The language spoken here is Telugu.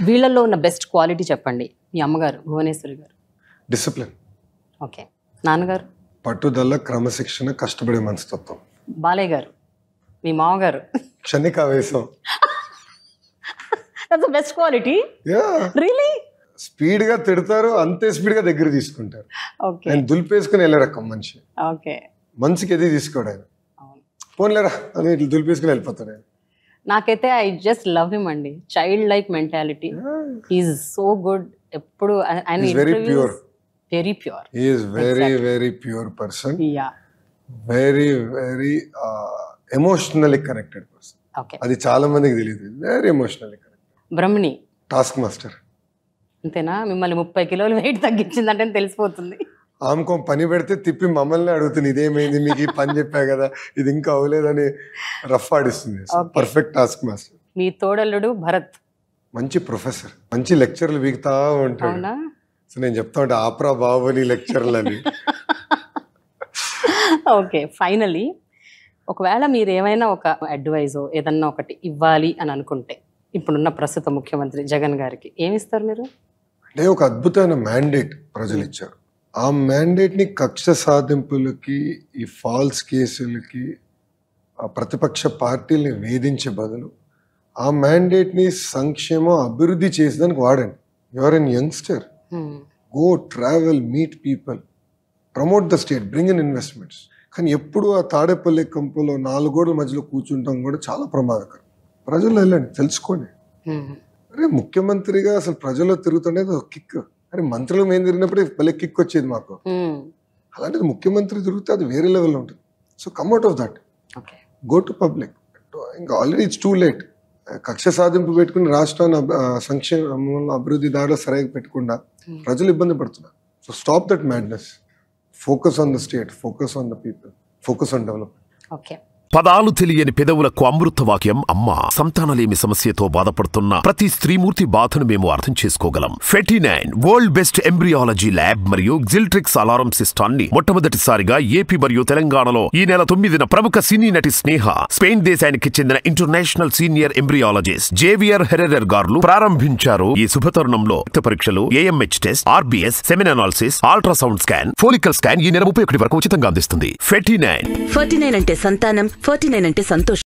వీళ్ళల్లో ఉన్న బెస్ట్ క్వాలిటీ చెప్పండి. మీ అమ్మగారు భువనేశ్వరి గారు. డిసిప్లిన్. ఓకే. నాన్నగారు? పట్టుదల, క్రమశిక్షణ, కష్టపడే మనస్తత్వం. బాలయ్య గారు మీ మామగారు? క్షణికావేశం. That's the best quality. Yeah, really? Speed గా తిడతారు, అంతే స్పీడ్ గా దగ్గర తీసుకుంటారు. ఓకే. ఆయన దులిపేసుకుని వెళ్ళే రకం మనిషి. ఓకే. మనసుకి ఎది తీసుకోడు ఆయన. పోన్లేరా అని ఇట్లా దులిపేసుకుని వెళ్ళిపోతాడు ఆయన. నాకైతే ఐ జస్ట్ లవ్ హిమ్ అండి. Child like mentality. He is so good. ఎప్పుడు ఆయన very pure. Very pure. He is very very pure person. Yeah. Very very emotionally connected person. Okay. అది చాలా మందికి తెలియదు. Very emotionally connected. Brahmani task master. అంతేనా? మిమ్మల్ని 30 కిలోలు వెయిట్ తగ్గించిందంటే తెలిసిపోతుంది. ఆమెకో పని పెడితే తిప్పి మమ్మల్ని అడుగుతుంది, ఇదేమైంది, మీకు ఈ పని చెప్పా కదా, ఇది ఇంకా అవ్వలేదని రఫ్ ఆడిస్తుంది. Perfect task master. మీ తోడల్లుడు భరత్ మంచి ప్రొఫెసర్, మంచి లెక్చర్లు వీగుతా ఉంటాడు. అవునా? సో నేను చెప్తా ఉంటా, ఆప్రా బాబుని లెక్చర్లు అని. ఓకే. ఫైనలీ ఒకవేళ మీరు ఏమైనా ఒక అడ్వైజో ఏదన్నా ఒకటి ఇవ్వాలి అని అనుకుంటే ఇప్పుడున్న ప్రస్తుత ముఖ్యమంత్రి జగన్ గారికి ఏమిస్తారు మీరు? అంటే ఒక అద్భుతమైన మ్యాండేట్ ప్రజలు ఇచ్చారు. ఆ మ్యాండేట్ని కక్ష సాధింపులకి, ఈ ఫాల్స్ కేసులకి, ఆ ప్రతిపక్ష పార్టీల్ని వేధించే బదులు ఆ మ్యాండేట్ని సంక్షేమం, అభివృద్ధి చేసేదానికి వాడండి. Your an youngster, go travel, meet people, promote the state, bring in investments. కానీ ఎప్పుడు ఆ తాడేపల్లి కంపులో 4 గోడల మధ్యలో కూర్చుంటాం కూడా చాలా ప్రమాదకరం. ప్రజలు వెళ్ళండి, తెలుసుకోండి. అరే ముఖ్యమంత్రిగా అసలు ప్రజల్లో తిరుగుతుండేది ఒక కిక్. అరే మంత్రులు మేము తిరిగినప్పుడే భలే కిక్ వచ్చేది మాకు. అలాంటిది ముఖ్యమంత్రి తిరిగితే అది వేరే లెవెల్లో ఉంటుంది. So come out of that, go to public. ఇంకా ఆల్రెడీ ఇట్స్ టూ లేట్. కక్ష సాధింపు పెట్టుకుని రాష్ట్రాన్ని సంక్షేమ అభివృద్ధి దారిలో సరిగ్గా పెట్టకుండా ప్రజలు ఇబ్బంది పడుతున్నారు. So stop that madness. Focus on the state, focus on the people, focus on development. Okay. పదాలు తెలియని పెదవులకు అమృత వాక్యం అమ్మ. సంతానలేమి సమస్యతో బాధపడుతున్న ప్రతి స్త్రీమూర్తి బాధను మేము అర్థం చేసుకోగలం. Fertinine world best embryology lab మరియు జిల్ట్రిక్స్ అలారం సిస్టాన్ని మొట్టమొదటిసారిగా ఏపీ మరియు తెలంగాణలో ఈ నెల 9న ప్రముఖ సినీ నటి స్నేహ, స్పెయిన్ దేశానికి చెందిన international senior embryologist Javier Herrera గారు ప్రారంభించారు. ఈ శుభతరుణంలో రక్త పరీక్షలు, AMH test, RBS, semen analysis, ultrasound scan, follicle scan ఈ నెల 31 వరకు ఉచితంగా అందిస్తుంది. ఫెర్టినైన్. ఫెర్టినైన్ అంటే సంతానం, 49 అంటే సంతోషం.